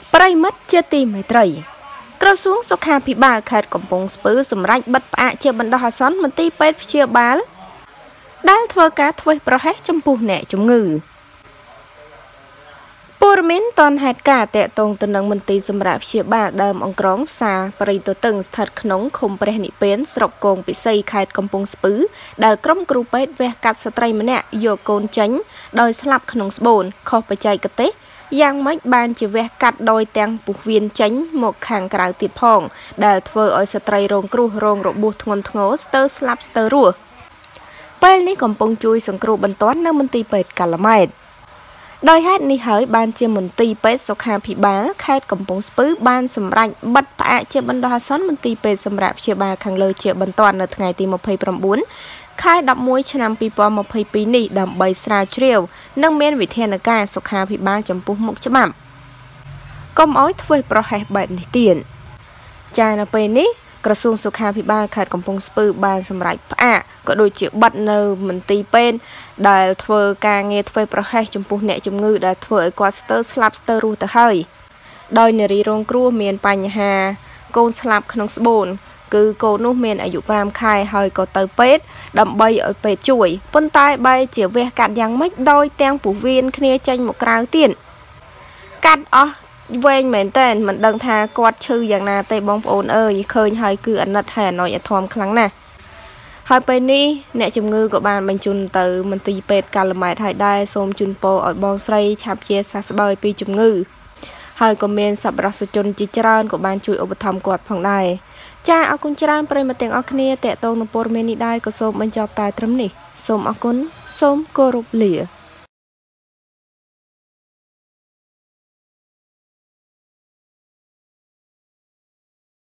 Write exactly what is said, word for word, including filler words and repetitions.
ប្រិមិត្តជាទីមេត្រីក្រសួងសុខាភិបាលខេត្តកំពង់ស្ពឺសម្រេចបិទផ្អាកជាបណ្ដោះអាសន្នមន្ទីរពេទ្យព្យាបាលដែលធ្វើការធ្វេសប្រហែសចំពោះអ្នកជំងឺព័ត៌មានតនហេតុការណ៍តាក់ទងទៅនឹងមន្ទីរសម្រាប់ព្យាបាលដើមអង្ក្រងផ្សារប្រិយទទឹងស្ថិតក្នុងឃុំព្រះនិព្វានស្រុកគងពិសីខេត្តកំពង់ស្ពឺដែលក្រុមគ្រូពេទ្យវះកាត់ស្ត្រីម្នាក់យកកូនចេញដោយស្លាប់ក្នុងស្បូនខុសបច្ចេកទេសយ៉ាងម៉េចបានជាវះកាត់ដោយទាំងពុះវៀនចេញមកខាងក្រៅទៀតផងដែលធ្វើឲ្យស្ត្រីរងគ្រោះរងរបួសធ្ងន់ធ្ងរស្ទើរស្លាប់ស្ទើររស់ពេលនេះកំពុងជួយសង្គ្រោះបន្ទាន់នៅមន្ទីរពេទ្យកាល់ម៉ែតដោយហេតុនេះហើយបានជាមន្ទីរពេទ្យសុខាភិបាលខេត្តកំពង់ស្ពឺបានសម្រេចបិទផ្អាកជាបណ្ដោះអាសន្នមន្ទីរពេទ្យសម្រាប់ព្យាបាលខាងលើជាបន្ទាន់នៅថ្ងៃទីម្ភៃប្រាំបួនខែដប់មួយឆ្នាំពីរពាន់ម្ភៃពីរនេះដើម្បីស្រាវជ្រាវនិងមានវិធានការសុខាភិបាលចំពោះមុខច្បាប់កុំឲ្យធ្វើប្រហែសបែបនេះទៀតចានៅពេលនេះក្រសួងសុខាភិបាលខេត្តកំពង់ស្ពឺបានសម្រេចផ្អាកក៏ដូចជាបិទនៅមន្ទីរពេទ្យដែលធ្វើការងារធ្វើប្រហែសចំពោះអ្នកជំងឺដែលធ្វើឲ្យគាត់ស្ទើរស្លាប់ស្ទើររស់ទៅហើយដោយនារីរងគ្រោះមានបញ្ហាកូនស្លាប់ក្នុងស្បូនគឺកូននោះមានអាយុប្រាំខែហើយក៏ទៅពេទ្យដើម្បីឲ្យពេទ្យជួយប៉ុន្តែបែរជាវះកាត់យ៉ាងម៉េចដោយទាំងពុះវៀនគ្នាចេញមកក្រៅទៀតកាត់អស់វែងមែនតើមិនដឹងថាគាត់ឈឺយ៉ាងណាទេបងប្អូនអើយឃើញហើយគឺអាណិតហើយអណយអធមខ្លាំងណាស់ហើយពេលនេះអ្នកជំងឺក៏បានបញ្ជូនទៅមន្ទីរពេទ្យកាល់ម៉ែតហើយដែរសូមជូនពរឲ្យបងស្រីឆាប់ជាសះស្បើយពីជំងឺហើយក៏មានសប្បុរសជនជាច្រើនក៏បានជួយឧបត្ថម្ភគាត់ផងដែរចាអរគុណច្រើនប្រិយមិត្តទាំងអស់គ្នាតេតងនឹងព័ត៌មាននេះដែរក៏សូមបញ្ចប់តែត្រឹមនេះសូមអរគុណសូមគោរពលា